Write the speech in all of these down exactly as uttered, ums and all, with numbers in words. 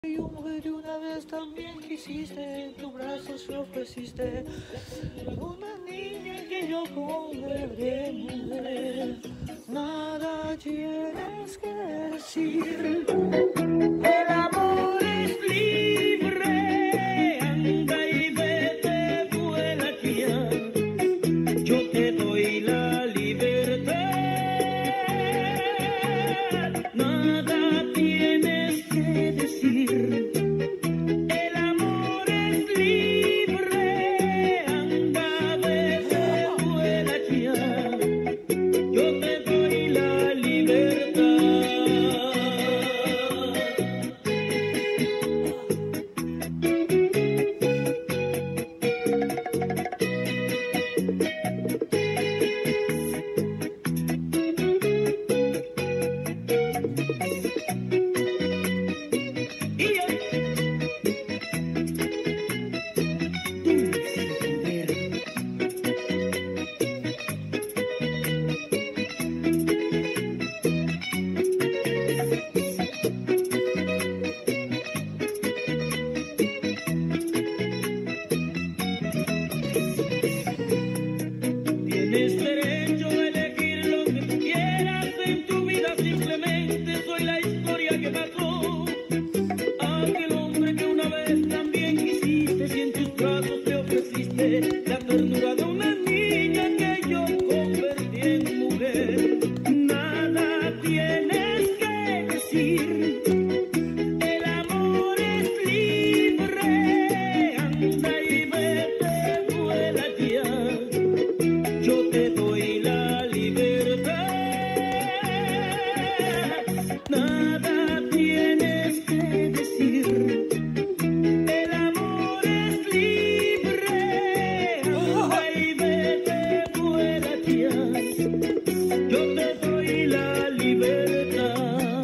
Y mujer, una vez también quisiste, en tus brazos me ofreciste una niña que yo convertiré en mujer. Nada tienes que decir, el amor es libre, anda y vete, vuela ya, yo te doy la libertad. Nada tienes que decir. El amor es libre, anda, vete, vuela ya, yo te doy la libertad. Y yo tienes derecho a elegir lo que tú quieras en tu vida, simplemente soy la historia que pasó. Aquel hombre que una vez también quisiste, si en tus brazos te ofreciste la ternura de una niña que yo convertí en mujer. Nada tienes que decir, el amor es libre, anda y vete, vuela ya, yo te doy la libertad. Nada tienes que decir, el amor es libre, anda y vete, vuela ya, yo te doy la libertad.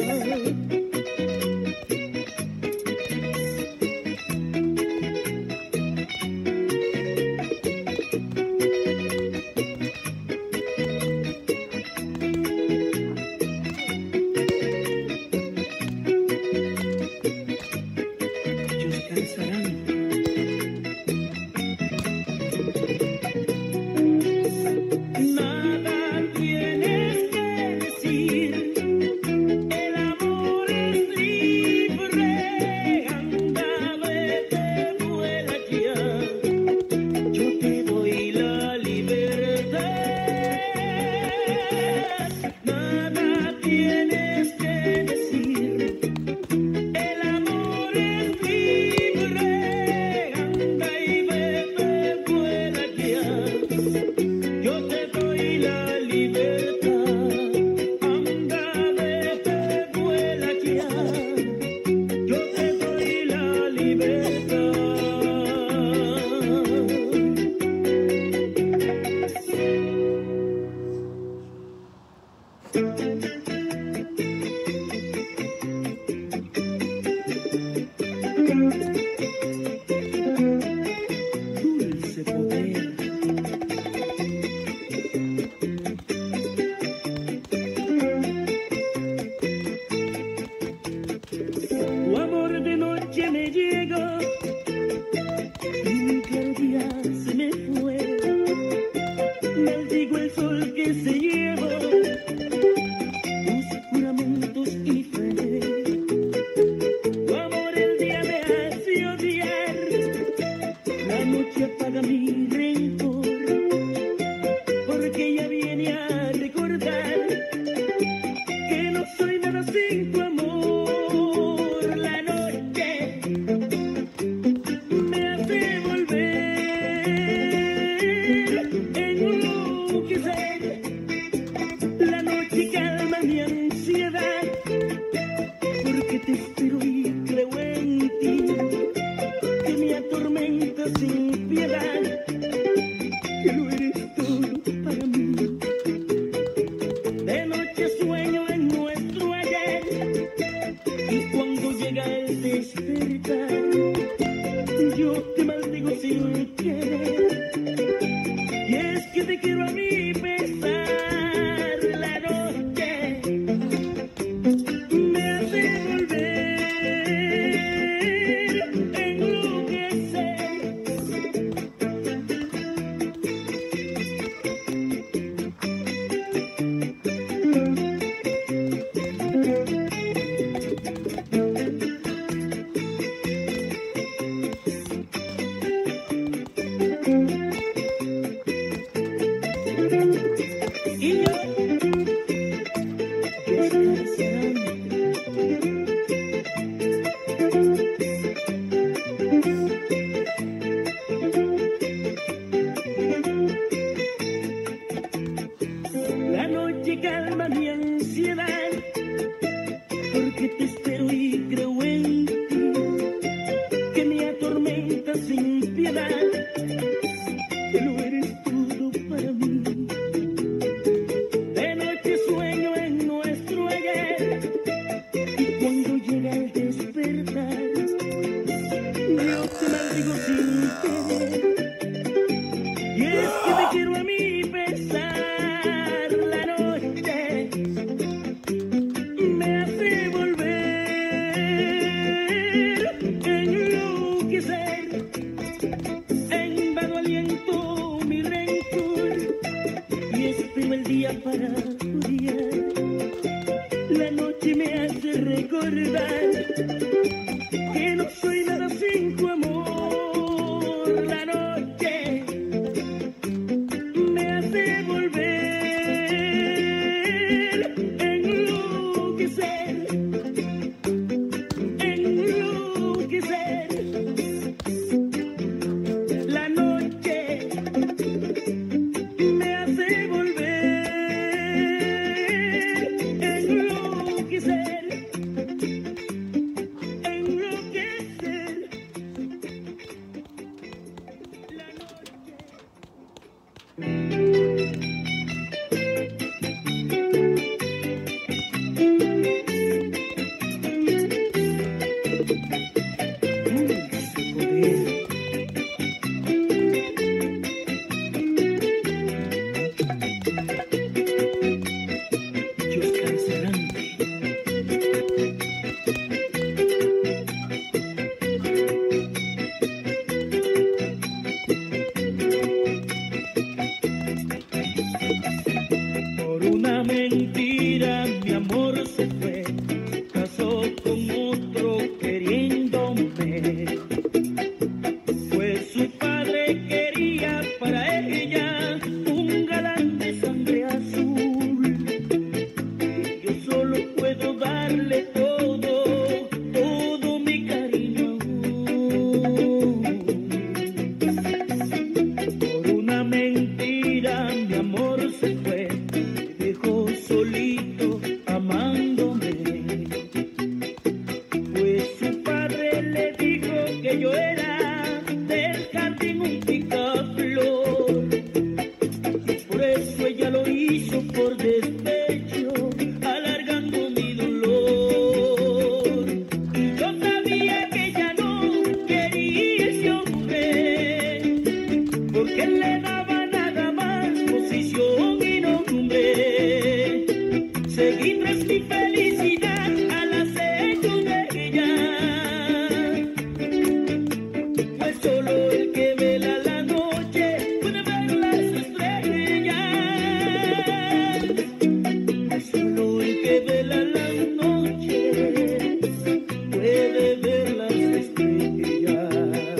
Ellos cansarán. Nada tienes que decir, el amor es libre, anda, vete, vuela ya, yo te doy la libertad. Nada tienes que decir, el amor es libre, anda y vete, vuela ya, yo te doy la libertad. Anda, vete, vuela ya, yo te doy la libertad. Dulce poder. Tu amor de noche me llega y mi claro día se me fue. Maldigo el sol que se llevó tus juramentos y fe. Tu amor el día me hace odiar, la noche apaga mi rencor, porque ella viene a recordar que no soy nada sin tu amor. La noche me hace volver, enloquecer. La noche calma mi ansiedad, porque te espero y creo en ti, que me atormenta sin piedad, que lo eres todo para mí. De noche sueño en nuestro ayer, y cuando llega el despertar, yo te maldigo sin querer, y es que te quiero a mi pesar. La noche me hace volver largo sin querer. Y es que te quiero a mí pesar, la noche me hace volver, enloquecer, en vano aliento mi rencor, y espero el día para odiar. La noche me hace recordar que no soy nada sin tu amor. La noche me hace volver, enloquecer, enloquecer. La noche me hace volver, enloquecer, enloquecer. La Por una mentira mi amor se fue, se casó con otro queriéndome, pues su padre quería para ella un galán de sangre azul. Yo solo puedo darle todo, todo mi cariño. Por una mentira mi amor se fue, me dejó solito amándome, pues su padre le dijo que yo era del jardín un picaflor, y por eso ella lo hizo por despecho, alargando mi dolor. Y yo sabía que ella no quería ese hombre, porque él le daba nada más posición y nombre. Seguí tras mi felicidad al acecho de ella, pues solo el que vela la noche puede ver las estrellas, pues solo el que vela la noche puede ver las estrellas.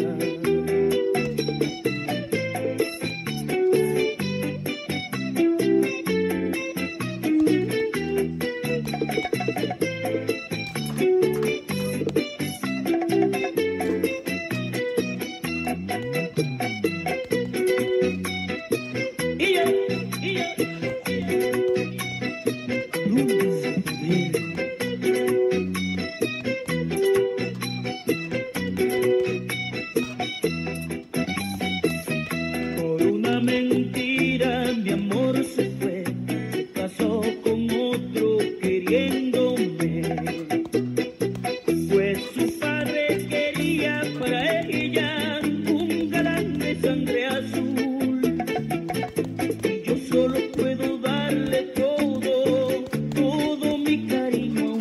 Y yo, y yo, nunca por una mentira mi amor se fue, se casó con otro queriéndome, pues su padre quería para ella un galán de sangre azul. Y yo solo puedo darle todo, todo mi cariño.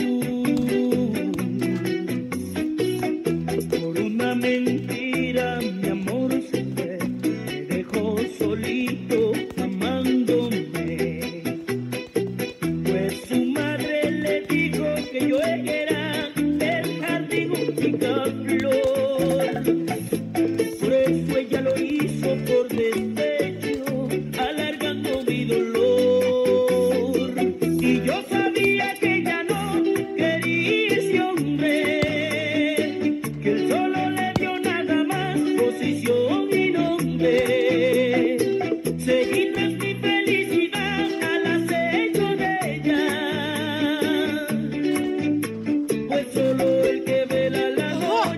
Por una mentira mi amor se fue, me dejó solito amándome, pues su madre le dijo que yo era del jardín un picaflor, por eso ella lo hizo por despecho, alargando mi dolor. Y yo sabía que ella no quería ese hombre, que él solo le dio nada más posición y nombre. Seguí tras mi felicidad al acecho de ella, pues solo el que vela la noche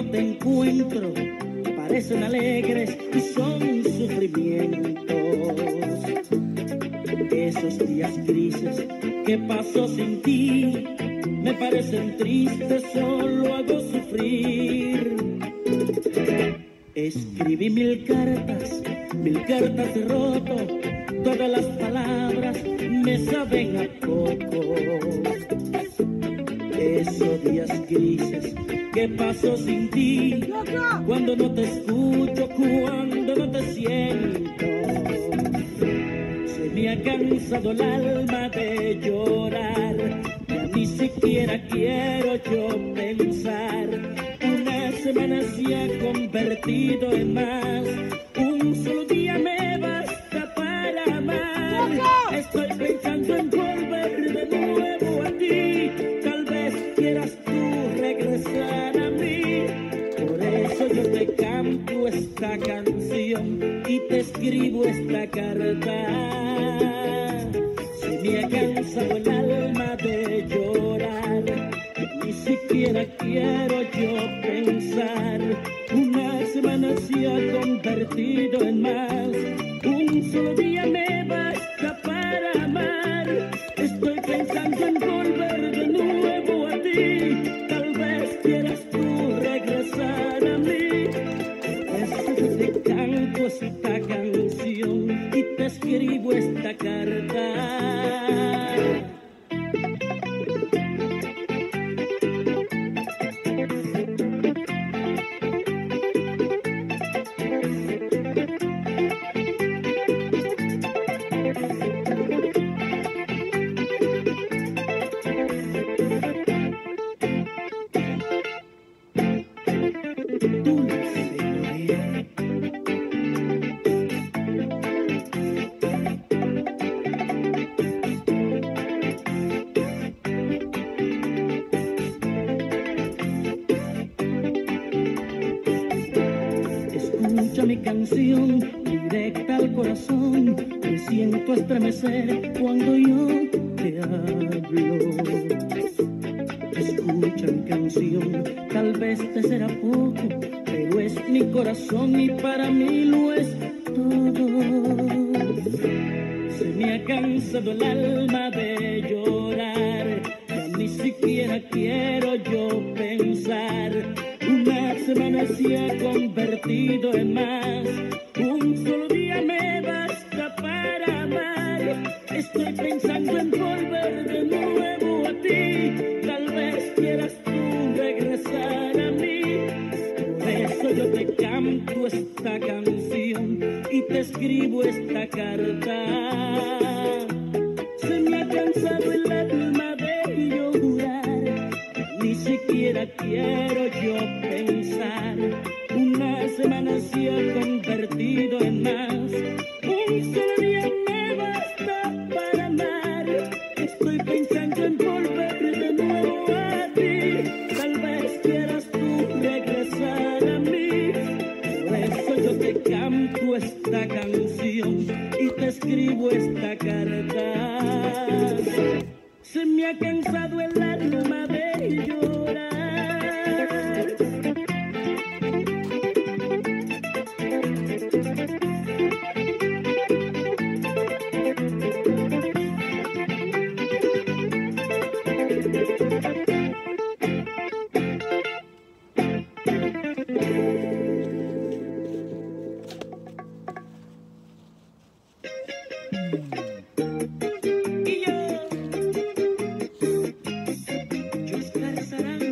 te encuentro parecen alegres y son sufrimientos. Esos días grises que paso sin ti me parecen tristes, solo hago sufrir. Escribí mil cartas, mil cartas he roto, todas las palabras me saben a poco. Esos días grises que paso sin ti, cuando no te escucho, cuando no te siento. Se me ha cansado el alma de llorar, ya ni siquiera quiero yo pensar. Una semana se ha convertido en más, un solo día me basta para amar. Estoy pensando en volver de nuevo a ti, tal vez quieras tú regresar a mí. Por eso yo te canto esta canción y te escribo esta carta. Se me ha cansado el alma de llorar, ni siquiera quiero yo pensar. Una semana se ha convertido en más, un solo día me basta para amar. Estoy pensando en volver de nuevo a ti, tal vez quieras tú regresar a mí. Por eso yo te canto esta canción y te escribo esta carta. Escucha mi canción directa al corazón, me siento estremecer cuando yo te hablo. Escucha mi canción, tal vez te será poco, pero es mi corazón y para mí lo es todo. Se me ha cansado el alma de llorar, ya ni siquiera quiero yo pensar. Una semana se ha convertido en más, un solo día me basta para amar. Estoy pensando en volver de nuevo a ti, tal vez quieras tú regresar a mí. Por eso yo te canto esta canción y te escribo esta carta. Se me ha cansado el alma de llorar, ni siquiera quiero yo pensar. Una semana se ha convertido en más, un solo día me basta para amar. Estoy pensando en volver de nuevo a ti, tal vez quieras tú regresar a mí. Por eso yo te canto esta canción y te escribo esta carta. Se me ha cansado el alma de llorar. Y yo, Oscar Sarán.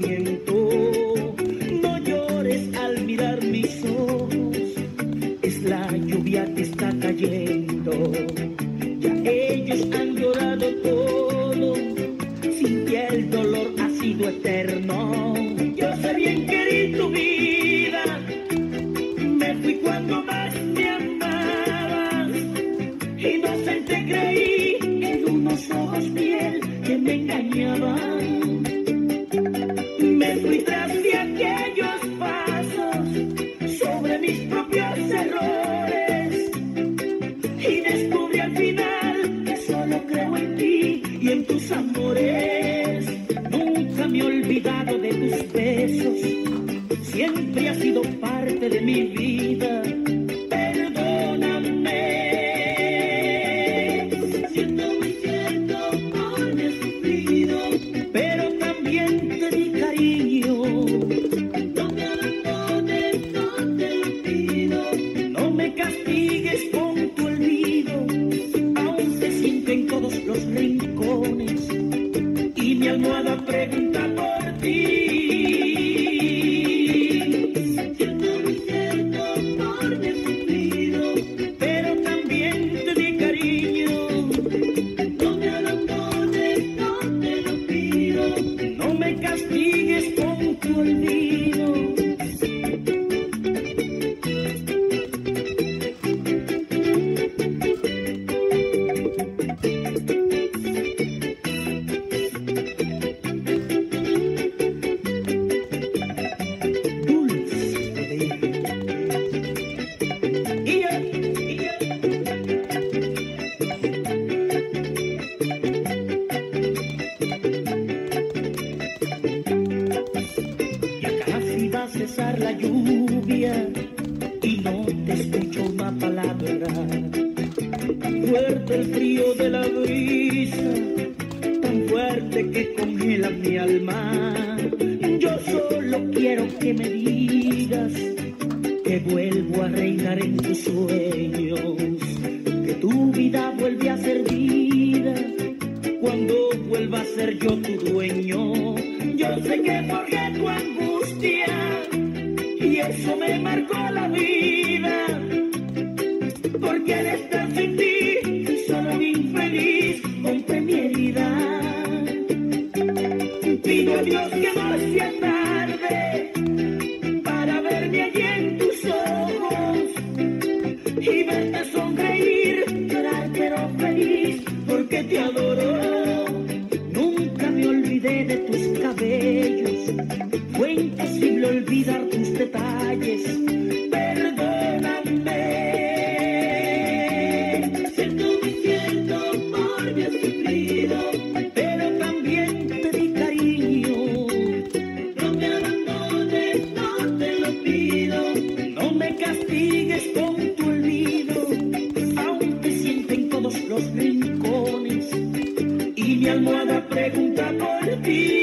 sentimiento. No llores al mirar mis ojos, es la lluvia que está cayendo. Ya ellos han llorado todo, sin que el dolor ha sido eterno. Yo sé bien que di tu vida, me fui cuando más me amabas. Inocente creí en unos ojos piel que me engañaban. Me fui tras de aquellos pasos sobre mis propios errores y descubrí al final que solo creo en ti y en tus amores. Nunca me he olvidado de tus besos, siempre has sido parte de mi vida. Perdóname, siento muy cierto por mi sufrido, pero también te di cariño. No me abandones, no te lo pido, no me castigues con tu olvido. Aún te siento en todos los rincones y mi almohada pregunta por ti. La lluvia y no te escucho una palabra. Fuerte el frío de la brisa, tan fuerte que congela mi alma. Yo solo quiero que me digas que vuelvo a reinar en tus sueños, que tu vida vuelve a ser vida cuando vuelva a ser yo tu dueño. Yo sé que forjé tu angustia y eso me marcó la vida, porque al estar sin ti solo un infeliz rompe mi herida. Pido a Dios que no sea tarde para verme allí en tus ojos y verte sonreír, llorar pero feliz, porque te adoro. Nunca me olvidé de tus cabellos, fue imposible olvidar tus detalles. Perdóname, siento muy cierto por mi sufrido, pero también te di cariño. No me abandones, no te lo pido, no me castigues con tu olvido. Aún te siento en todos los rincones y mi almohada pregunta por ti.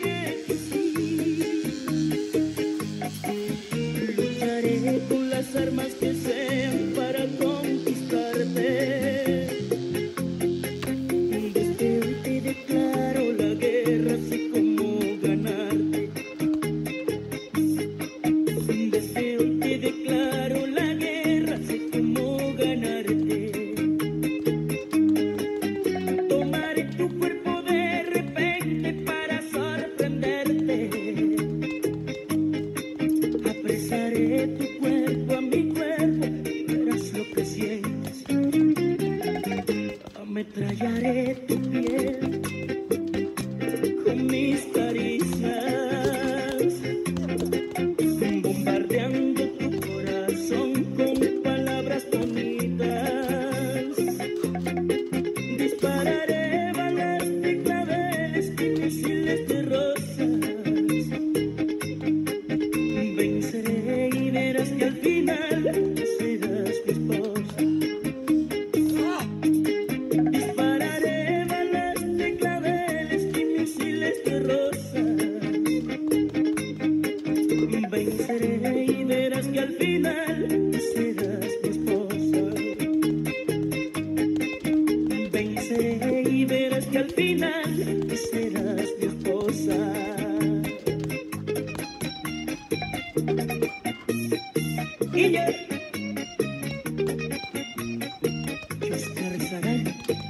Con las armas con palabras bonitas. Dispararé balas de claveles y misiles de rosas. Venceré y verás que al final serás mi esposa. Dispararé balas de claveles y misiles de rosas. Venceré y verás que al final serás mi esposa. Venceré y verás que al final serás mi esposa. Y yo, Oscar Zagal.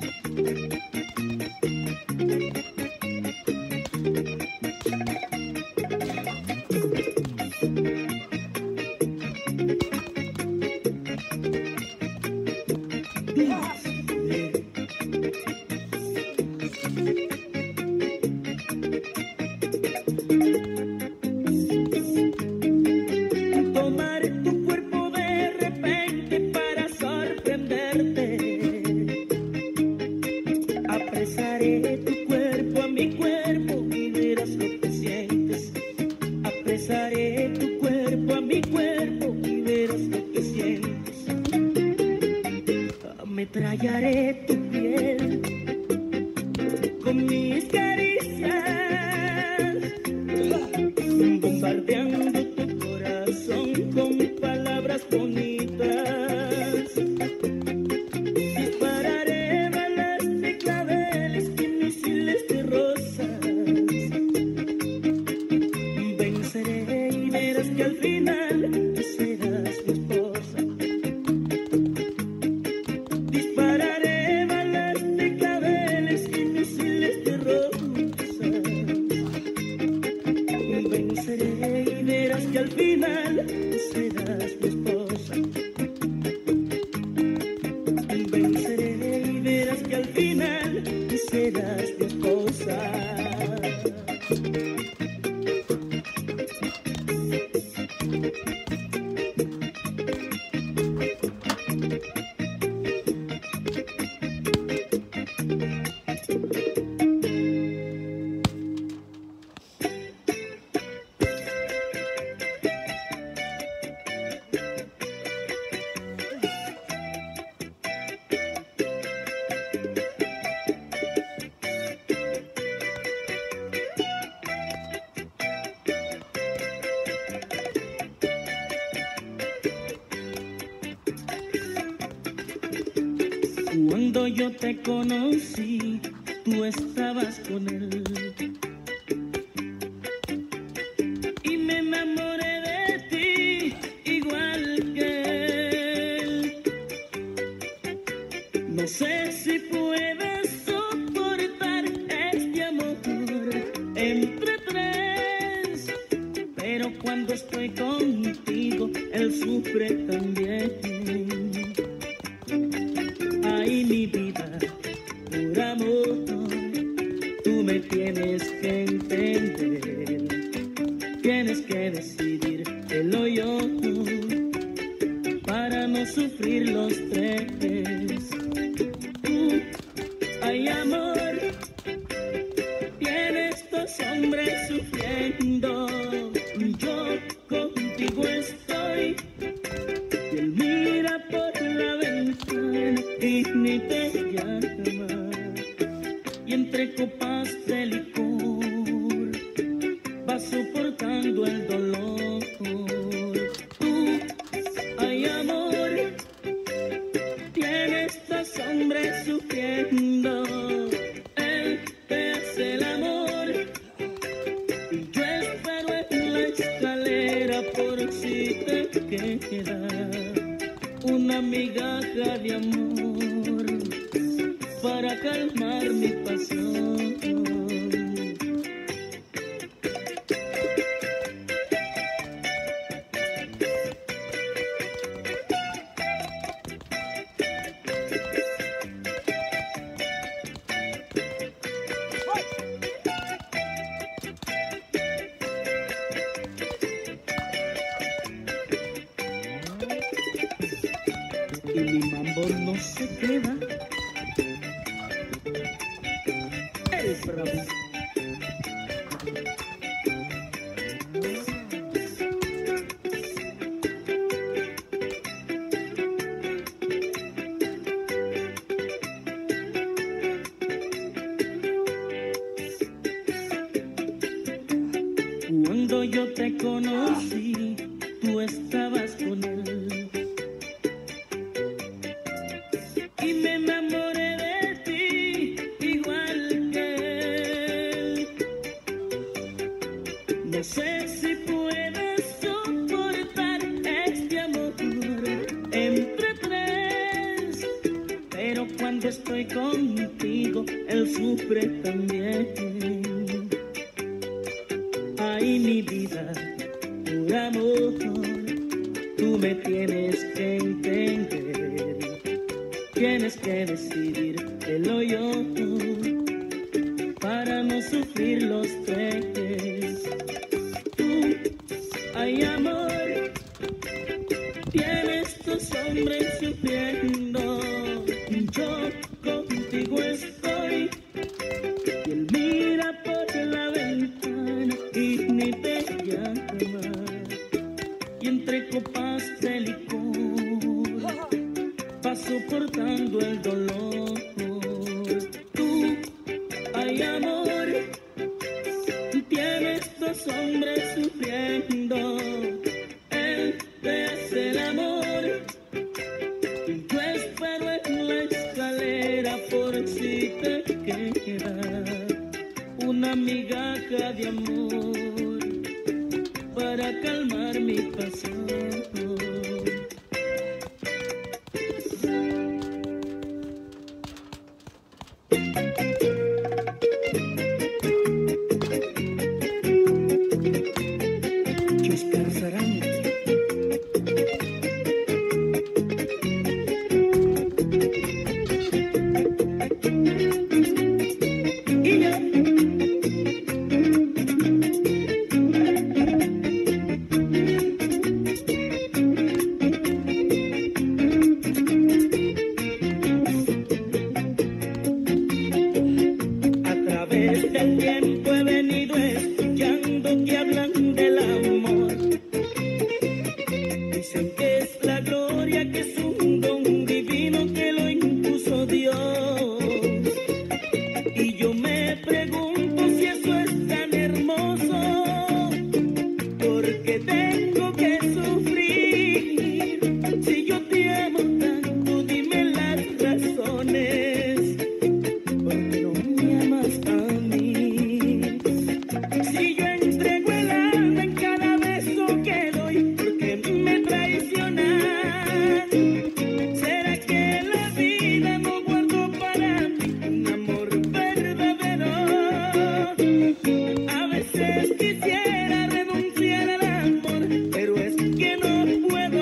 Tomaré tu cuerpo de repente para sorprenderte. Apresaré tu cuerpo a mi cuerpo y verás lo que sientes. Apresaré tu cuerpo a mi cuerpo y verás lo que sientes. Ametrallaré tu piel con mis caricias, bombardeando tu corazón con palabras bonitas. Dispararé balas de claveles y misiles de rosas. Venceré y verás que al final serás mi esposa. Dispararé balas de claveles y misiles de rosas. Venceré y verás que al final serás mi esposa. Venceré y verás que al final serás mi esposa. Cuando yo te conocí, tú estabas con él. Y me enamoré de ti, igual que él. No sé si puedes soportar este amor entre tres, pero cuando estoy contigo, él sufre también. Ay, mi vida, por amor, tú me tienes que entender. Tienes que decidir él o yo, para no sufrir los tres. Tú, ay, amor, tienes dos hombres sufriendo. Yo contigo estoy. Y él mira por la ventana y ni te llama. Y entre copas de licor va soportando el dolor. Tú, ay, amor, tienes dos hombres sufriendo. Él te hace el amor y yo espero en la escalera por si te queda una migaja de amor para calmar mi pasión. y mi mambo no se queda. El bravo. Cuando yo te conocí, tú estabas con él y me enamoré de ti igual que él. No sé si puedes soportar este amor entre tres, pero cuando estoy contigo, él sufre también. Ay, mi vida, por amor, tú me tienes que entender. Tienes que decidir él o yo para no sufrir los tres. Tú, ay, amor, tienes dos hombres sufriendo. Yo contigo estoy y él mira por la ventana y ni te llama, y entre copas de licor va soportando el dolor. Tú, ay, amor, tienes dos hombres sufriendo. Él es el amor y yo espero en la escalera por si te queda una migaja de amor para calmar mi pasado. Chuscar Saranga. Y yo del tiempo he venido escuchando que hablan del amor. Dicen que es la gloria, que es un don divino que lo impuso Dios. Y yo me pregunto si eso es tan hermoso, porque tengo que sufrir. Si yo te amo tanto, dime las razones. Porque no me amas a mí. Si yo entrego el alma en cada beso que doy, porque me traicionan. ¿Será que la vida no guardó para mí un amor verdadero? A veces quisiera renunciar al amor, pero es que no puedo.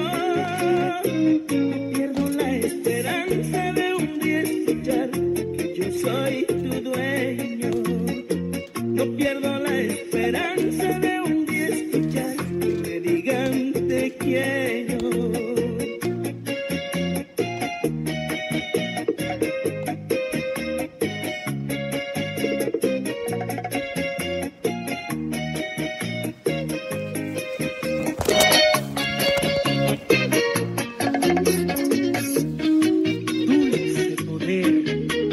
Pierdo la esperanza de un día escuchar que yo soy tu dueño. No pierdo la esperanza de un día escuchar que me digan te quiero. Dulce poder.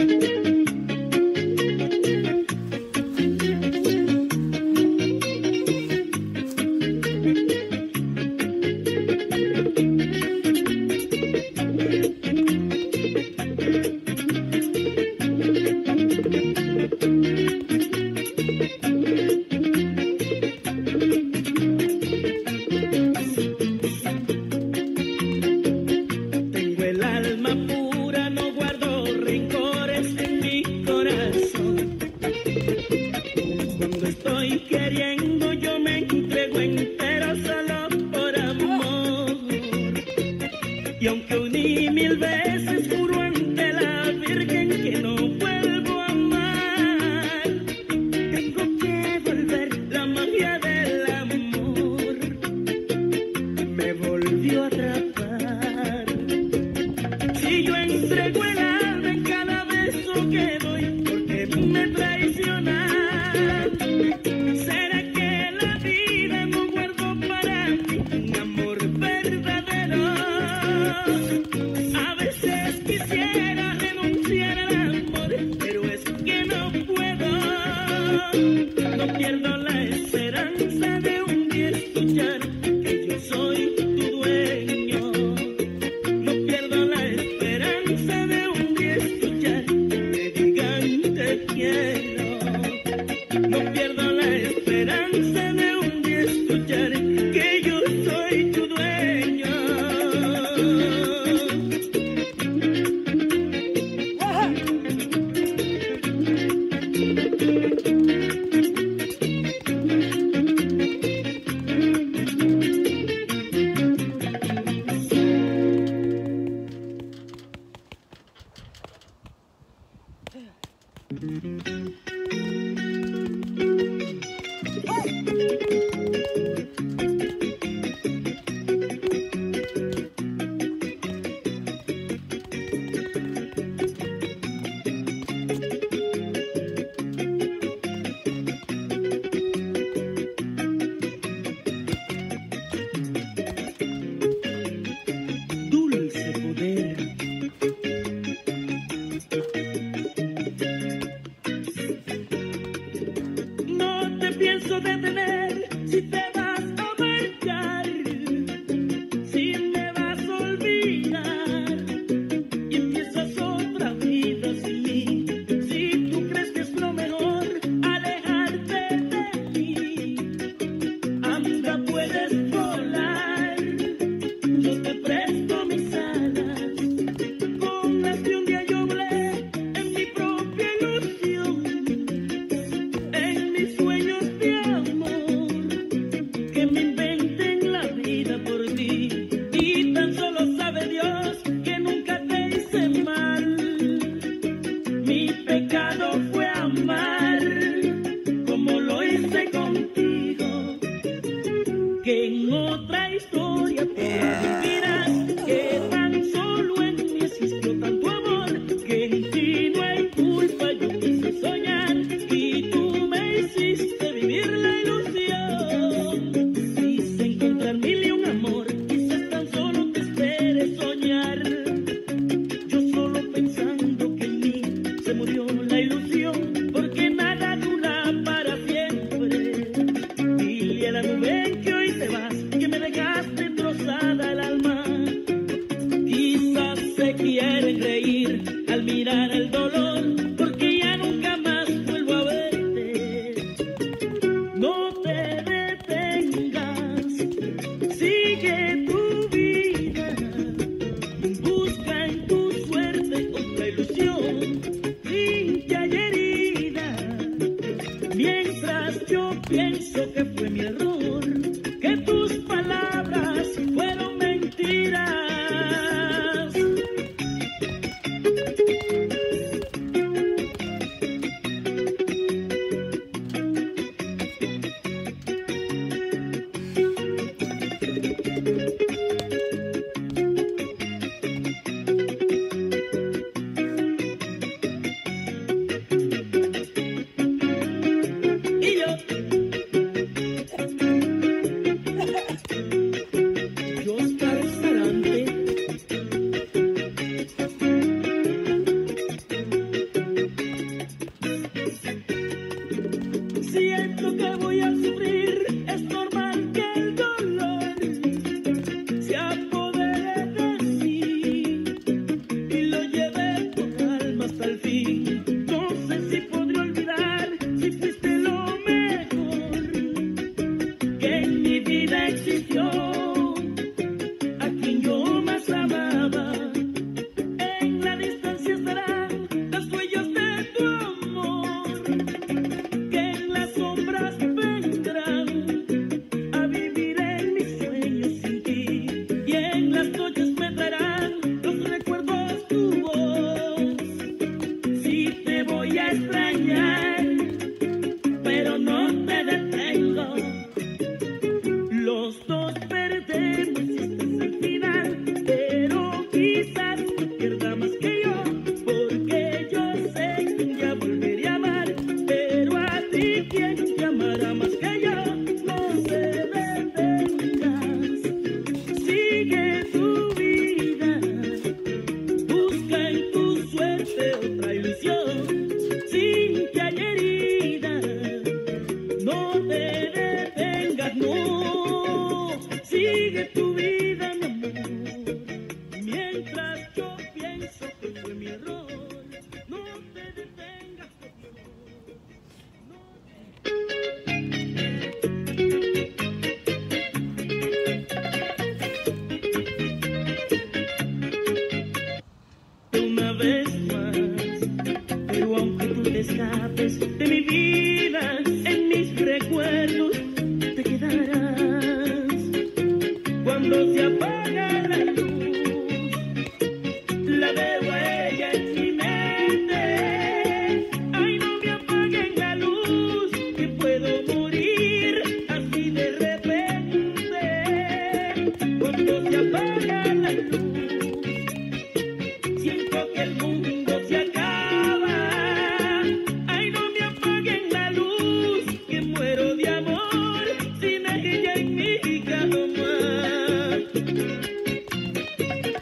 Tengo el alma pura, no guardo rencores en mi corazón. Cuando estoy queriendo yo me entrego entero solo por amor. Y aunque uní mil veces juro ante la Virgen que no vuelvo a amar, tengo que volver. La magia del amor me volvió a atrapar.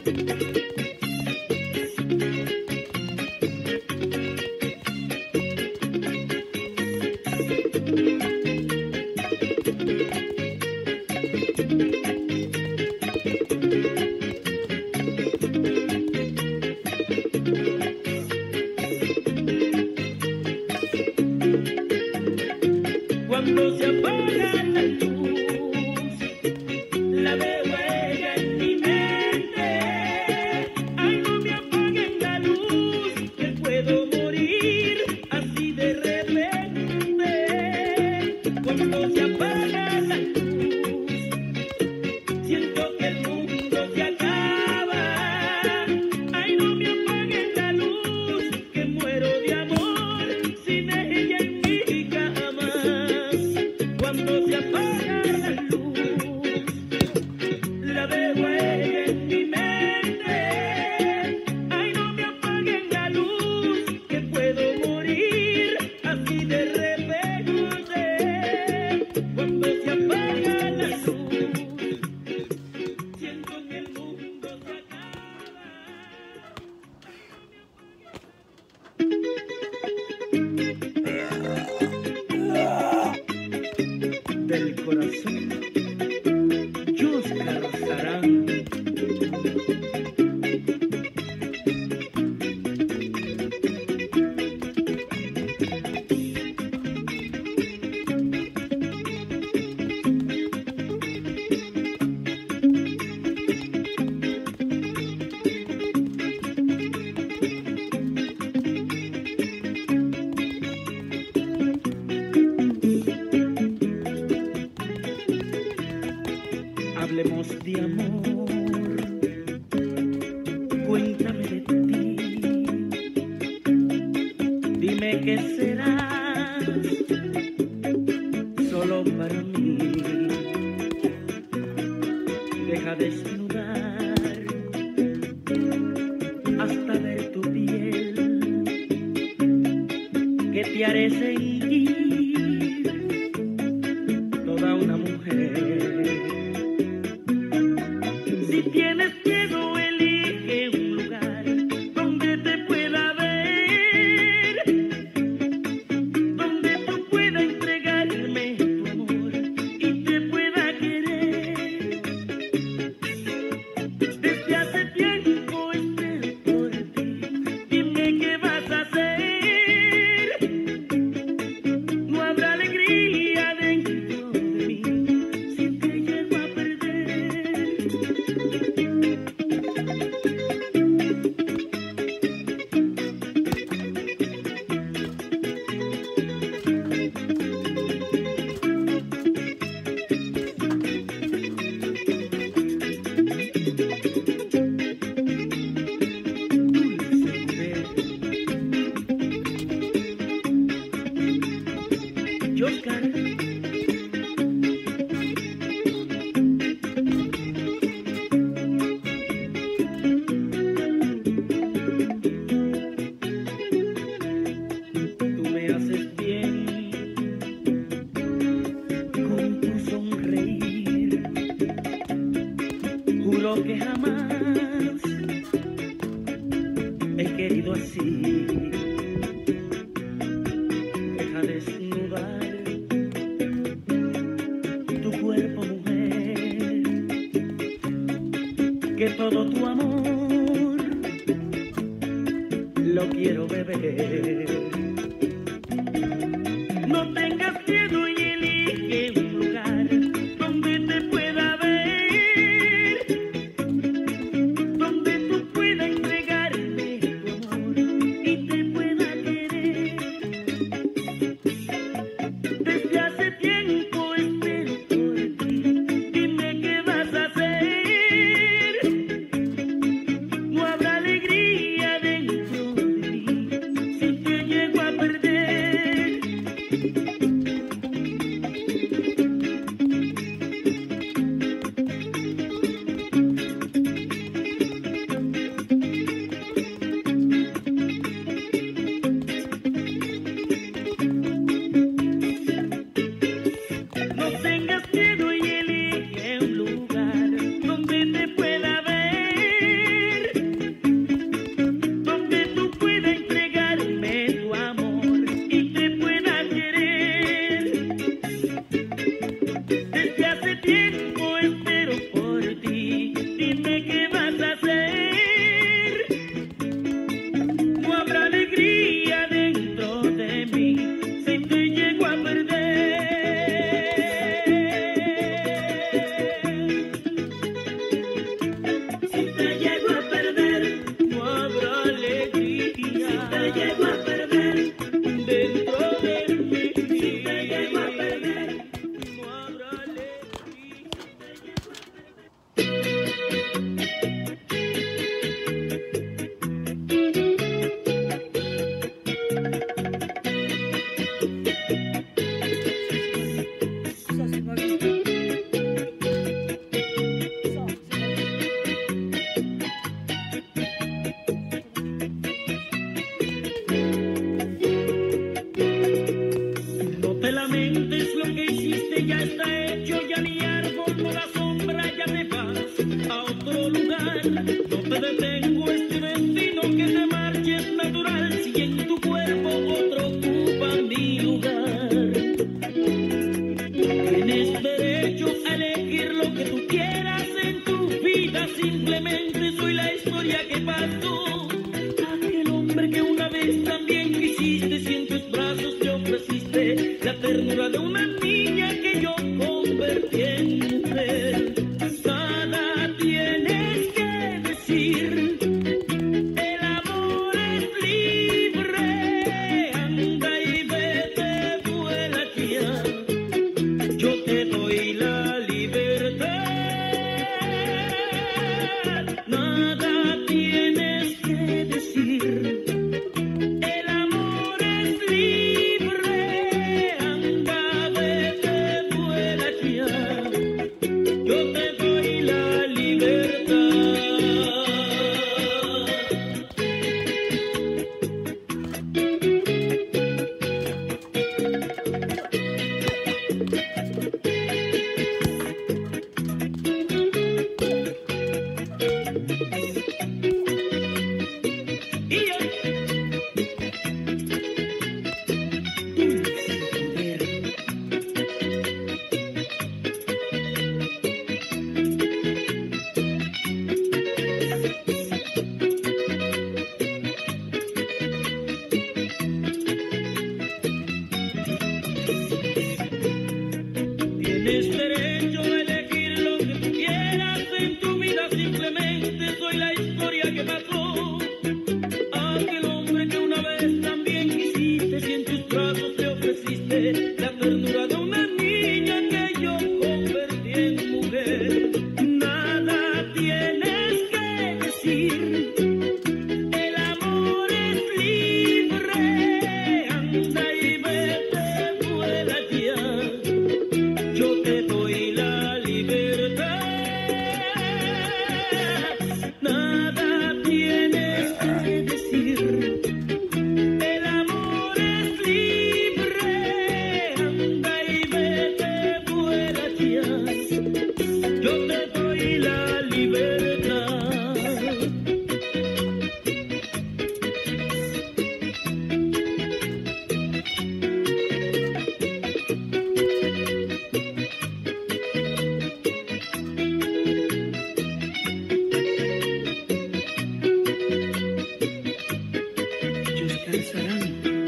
Cuando se apaga la luz, la veo ella en mi mente. Ay, no me apaguen la luz, que puedo morir así de repente. Cuando se apaga la luz, siento que el mundo se acaba. Ay, no me apaguen la luz, que muero de amor sin ella en mi cama. Cuando se apaga la luz, la veo a ella en mi mente. Ay, no me apaguen la luz, que puedo morir así de repente. Cuando se apaga la luz, siento que el mundo se acaba. Del corazón, Yoscar Sarán. Hablemos de amor, cuéntame de ti, dime qué serás solo para mí. Deja desnudar hasta ver tu piel, que te haré sentir toda una mujer. Si tienes miedo, elige un lugar donde te pueda ver, donde tú puedas entregarme tu amor y te pueda querer. Desde hace tiempo espero por ti, dime qué vas a hacer. No habrá alegría dentro de mí si te llego a perder. Yoscar. Tú me haces bien con tu sonreír. Juro que jamás he querido así. Deja desnudar tu cuerpo, mujer, que todo tu amor lo quiero beber. No tengas miedo y elige un lugar donde te pueda ver, donde tú puedas entregarme tu amor y te pueda querer. Desde hace tiempo espero por ti, dime qué vas a hacer. No habrá alegría dentro de mí si te llego a perder. día que pasó. Aquel hombre que una vez también quisiste, si en tus brazos te ofreciste la ternura de una niña que yo convertí en mujer. Nada tienes que decir, el amor es libre, anda y vete, vuela ya, yo te doy la libertad. Nada tienes que decir, el amor es libre, anda, vete, vuela ya, yo te doy la libertad. Y yo, tienes derecho a elegir lo que tú quieras en tu vida, simplemente soy la historia que pasó. Aquel hombre que una vez también quisiste, si en tus brazos te ofreciste la ternura de una niña que yo convertí en mujer. Nada tienes que decir, el amor es libre, anda y vete, vuela ya, yo te doy la libertad. Nada tienes que decir, el amor es libre, anda y vete, vuela ya, yo te doy la libertad. Ellos cansarán.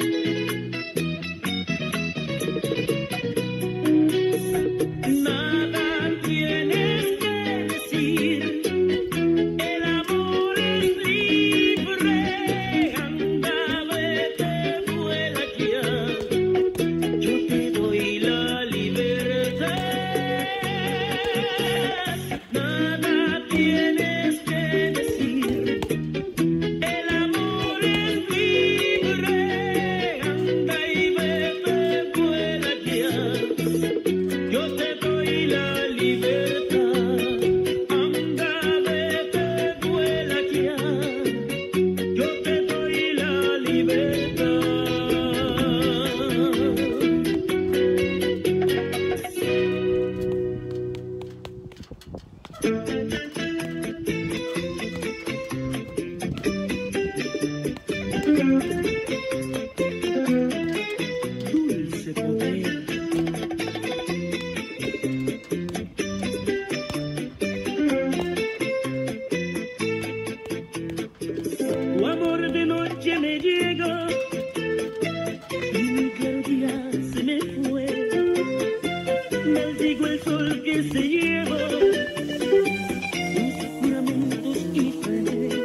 Nada tienes que decir, el amor es libre, anda, vete, vuela ya, yo te doy la libertad. Nada tienes que decir, el amor es libre, anda y vete, vuela ya, yo te doy la libertad. Anda, vete, vuela ya, yo te doy la libertad. Dulce poder. Tu amor de noche me llegó y un claro día se me fue. Maldigo el sol que se llevó sus juramentos y fe.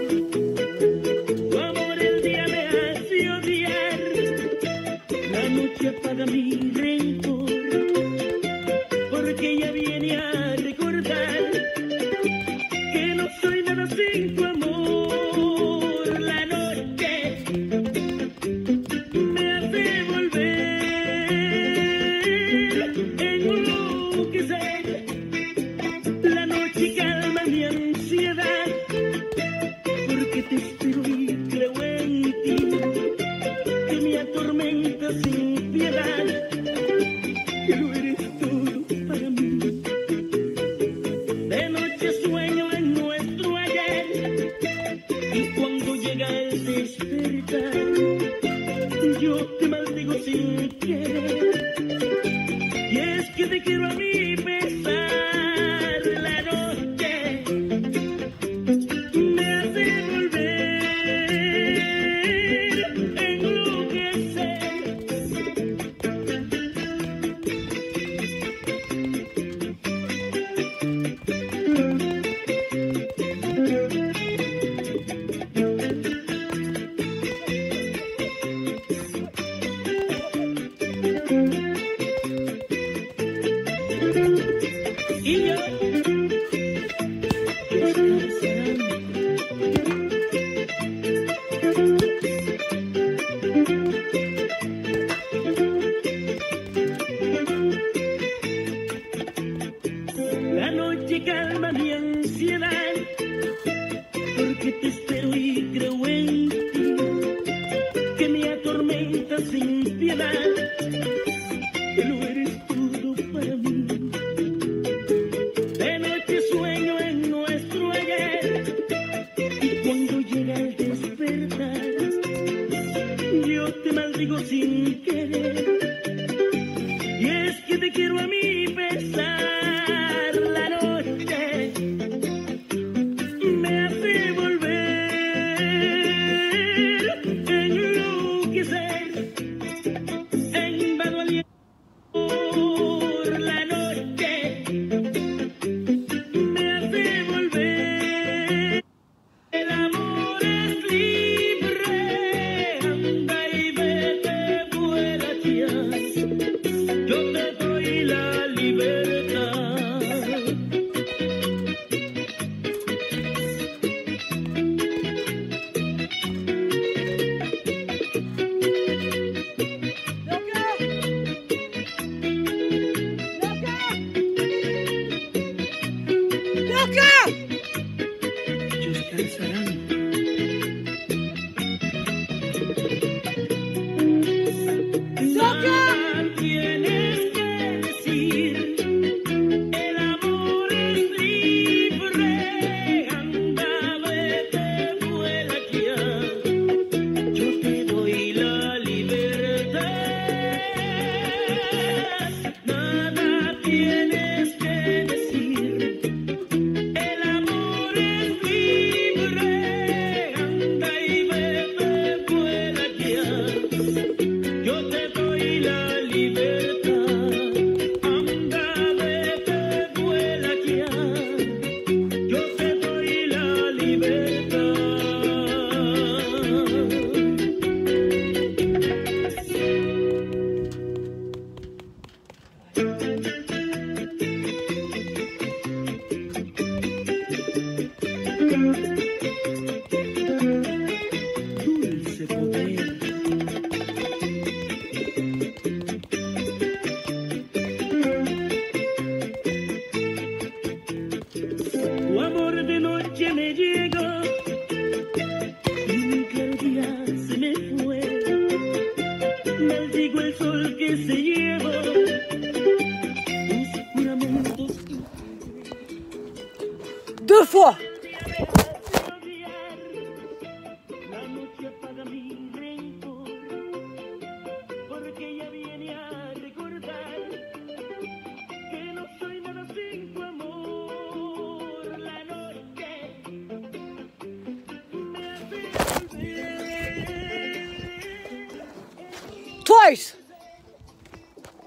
Tu amor el día me hace odiar, la noche apaga mi rencor, porque ella viene a recordar que no soy nada sin tu amor. La noche me hace volver en un enloquecer. La noche calma mi ansiedad, porque te espero y creo en ti, que me atormenta sin piedad, que lo eres todo para mí. De noche sueño en nuestro ayer, y cuando llega el despertar, yo te maldigo sin querer. Y es que te quiero a mi pesar. La noche me hace te espero y creo en ti, que me atormenta sin piedad, que lo eres todo para mí. De noche sueño en nuestro ayer, y cuando llega el despertar, yo te maldigo sin querer. Y es que te quiero a mi pesar. La noche me hace volver, enloquecer, en vano aliento. Por la noche me hace volver. El amor es libre, anda y vete, vuela ya. Yo te doy la libertad. Ellos cansarán. Nada tienes que decir. El amor es libre. Anda, vete, vuela ya. Yo te doy la libertad. Nada tienes que decir. El amor es libre. Anda y vete, vuela ya. Yo te doy la libertad. Anda, vete, vuela ya. Yo te doy la libertad. Dulce poder. Tu amor de noche me llegó y un claro día se me fue. Maldigo el sol que se llevó tus juramentos. Deux fois. La noche apaga mi rencor, porque ella viene a recordar que no soy nada sin tu amor. La noche me hace volver. Twice.